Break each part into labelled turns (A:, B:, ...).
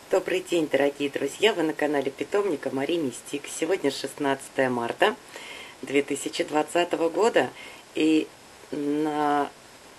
A: Добрый день, дорогие друзья! Вы на канале питомника Мари Мистик. Сегодня 16 марта 2020 года. И на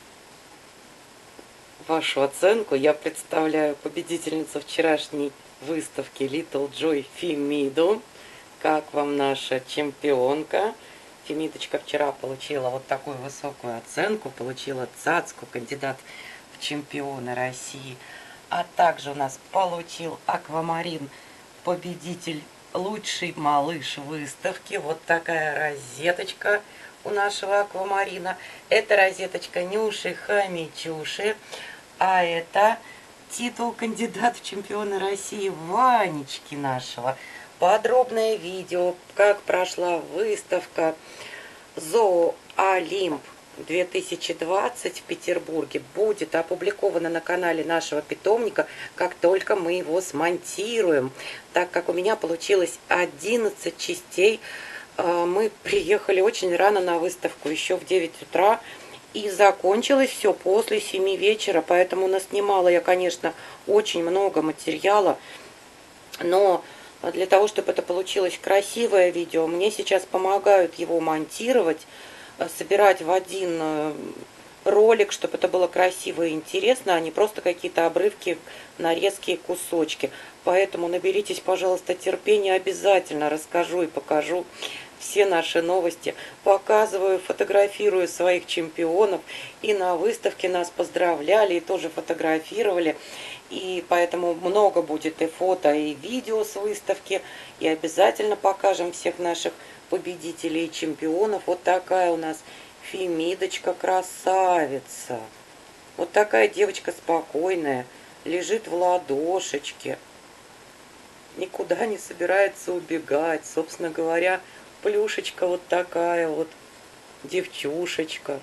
A: вашу оценку я представляю победительницу вчерашней выставки Little Joy Фемиду. Как вам наша чемпионка? Фемидочка вчера получила вот такую высокую оценку, получила цацку, кандидат в чемпионы России. А также у нас получил аквамарин победитель лучший малыш выставки. Вот такая розеточка у нашего аквамарина. Это розеточка Нюши Хамичуши. А это титул кандидат в чемпионы России Ванечки нашего. Подробное видео, как прошла выставка Зоо Олимп 2020 в Петербурге, будет опубликовано на канале нашего питомника, как только мы его смонтируем. Так как у меня получилось 11 частей, мы приехали очень рано на выставку, еще в 9 утра, и закончилось все после 7 вечера, поэтому наснимала я, конечно, очень много материала, но для того, чтобы это получилось красивое видео, мне сейчас помогают его монтировать, собирать в один ролик, чтобы это было красиво и интересно, а не просто какие-то обрывки, нарезки и кусочки. Поэтому наберитесь, пожалуйста, терпения, обязательно расскажу и покажу все наши новости. Показываю, фотографирую своих чемпионов. И на выставке нас поздравляли, и тоже фотографировали. И поэтому много будет и фото, и видео с выставки. И обязательно покажем всех наших победителей и чемпионов. Вот такая у нас Фемидочка красавица. Вот такая девочка спокойная, лежит в ладошечке, никуда не собирается убегать. Собственно говоря, плюшечка вот такая вот девчушечка.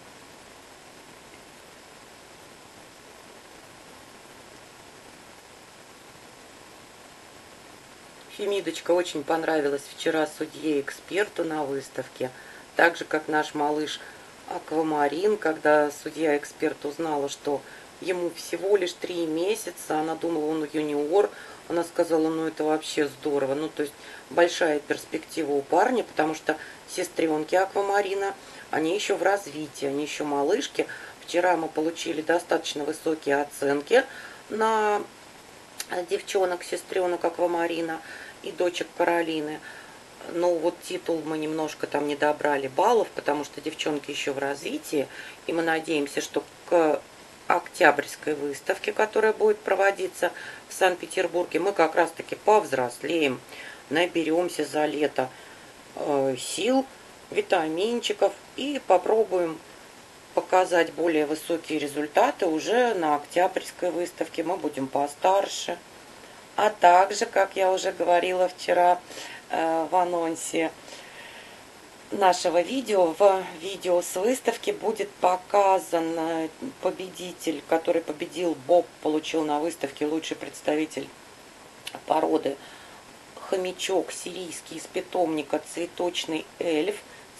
A: Фемидочка очень понравилась вчера судье-эксперту на выставке. Так же, как наш малыш Аквамарин, когда судья-эксперт узнала, что ему всего лишь 3 месяца, она думала, он юниор, она сказала, ну это вообще здорово. Ну то есть большая перспектива у парня, потому что сестренки Аквамарина, они еще в развитии, они еще малышки. Вчера мы получили достаточно высокие оценки на девчонок, сестренок Аквамарина и дочек Каролины. Но вот титул мы немножко там не добрали баллов, потому что девчонки еще в развитии. И мы надеемся, что к октябрьской выставке, которая будет проводиться в Санкт-Петербурге, мы как раз-таки повзрослеем, наберемся за лето сил, витаминчиков и попробуем показать более высокие результаты уже на октябрьской выставке. Мы будем постарше. А также, как я уже говорила вчера в анонсе нашего видео, в видео с выставки будет показан победитель, который победил. Боб получил на выставке лучший представитель породы хомячок сирийский из питомника цветочный эльф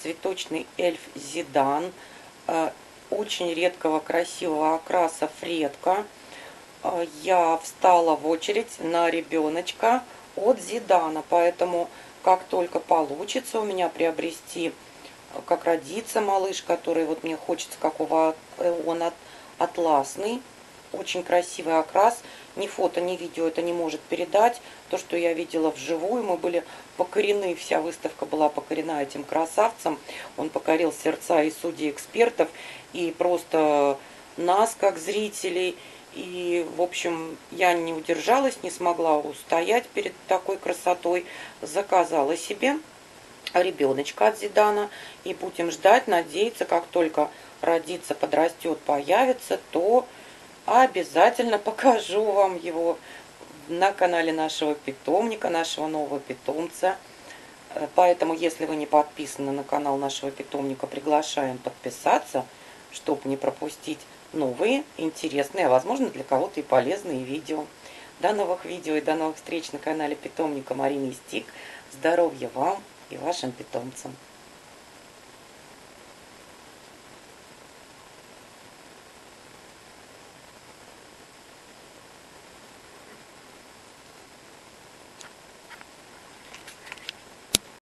A: Зидан, очень редкого красивого окраса фредка. Я встала в очередь на ребеночка от Зидана, поэтому как только получится у меня приобрести, как родится малыш, который вот мне хочется, какого он атласный, очень красивый окрас, ни фото, ни видео это не может передать. То, что я видела вживую, мы были покорены, вся выставка была покорена этим красавцем. Он покорил сердца и судей, экспертов, и просто нас, как зрителей. И, в общем, я не удержалась, не смогла устоять перед такой красотой. Заказала себе ребеночка от Зидана. И будем ждать, надеяться, как только родится, подрастет, появится, то обязательно покажу вам его на канале нашего питомника, нашего нового питомца. Поэтому, если вы не подписаны на канал нашего питомника, приглашаем подписаться, чтобы не пропустить новые, интересные, а возможно для кого-то и полезные видео. До новых видео и до новых встреч на канале питомника Мари Мистик. Здоровья вам и вашим питомцам!